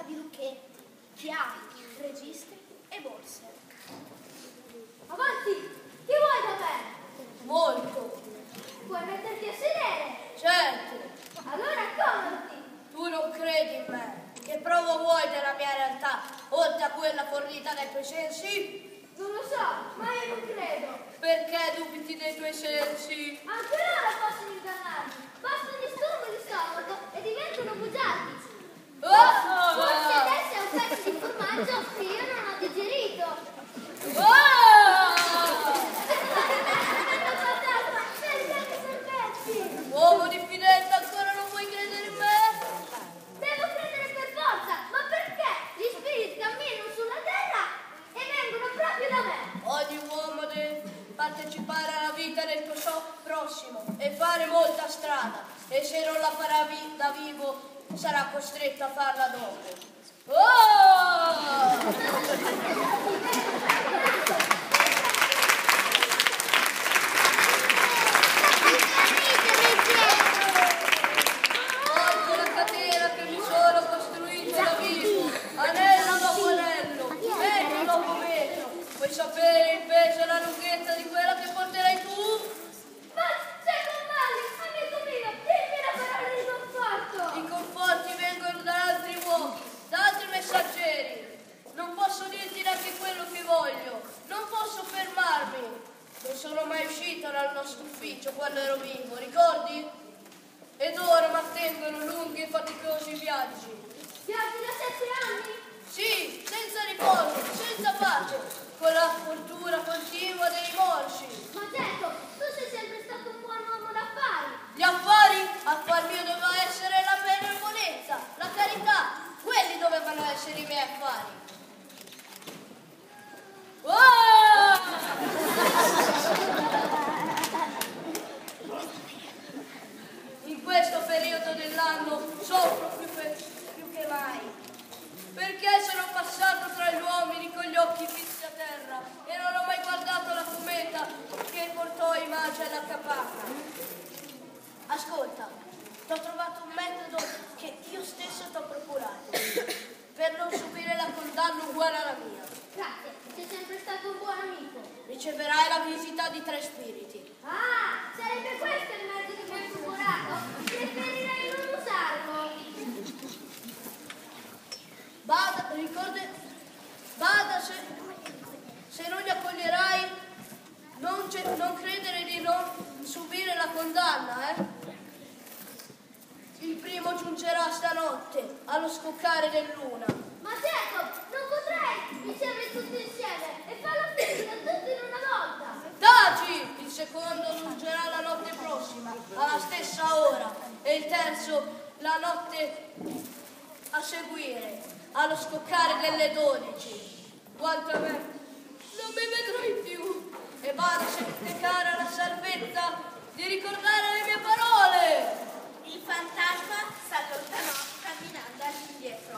di lucchetti, chiavi, registri e borse. Avanti, che vuoi da me? Molto. Puoi metterti a sedere? Certo. Allora accomodati. Tu non credi in me. Che prova vuoi della mia realtà, oltre a quella fornita dai tuoi sensi? Non lo so, ma io non credo. Perché dubiti dei tuoi sensi? Anche loro possono ingannarmi. Basta un disturbo di stomaco e diventano bugiardi. Forse te sei un pezzo di formaggio che io non ho digerito. Hanno fantasma, scegliete i sorbetti. Uomo diffidente, ancora non vuoi credere in me? Devo credere per forza, ma perché? Gli spiriti camminano sulla terra e vengono proprio da me. Ogni uomo deve partecipare alla vita del suo prossimo e fare molta strada, e se non la farà da vivo sarà costretto a farla dopo. Porto la catena che mi sono costruito da vivo, anello dopo anello, metro dopo metro. Vuoi sapere il peso e la lunghezza di quella che porterai tu? Ma sei con male, amico mio, dimmi la parola di conforto. I conforti vengono da altri uomini, da altri messaggeri. Non posso dirti neanche quello che voglio, non posso fermarmi. Non sono mai uscito dal nostro ufficio quando ero vivo, ricordi? Ed ora mi attendono lunghi e faticosi viaggi. Viaggi da 7 anni? Sì, senza riposo, senza pace, con la fortuna continua dei rimorsi. Ma certo, tu sei sempre stato un buon uomo d'affari. Gli affari? Affar mio doveva essere la benevolenza, la carità. Quelli dovevano essere i miei affari. In questo periodo dell'anno soffro più che mai. Perché sono passato tra gli uomini con gli occhi fissi a terra e non ho mai guardato la cometa che portò i magi alla capanna. Ascolta, ti ho trovato un metodo che io stesso ti ho procurato per non subire la condanna uguale alla mia. Grazie, sei sempre stato un buon amico. Riceverai la visita di 3 spiriti. Ah, sarebbe questo il mezzo che mi hai procurato? Preferirei non usarlo. Bada, se non li accoglierai, non credere di non subire la condanna, Il primo giungerà stanotte, allo scoccare del luna. Ma certo, non potrei ricevere tutti insieme e farlo finire tutti in una volta. Taci! Il secondo giungerà la notte prossima, alla stessa ora, e il terzo la notte a seguire, allo scoccare delle 12. Quanto a me, non mi vedrai più. E bada se ti è cara la salvezza di ricordare le mie parole. Il fantasma s'allontanò camminando all'indietro.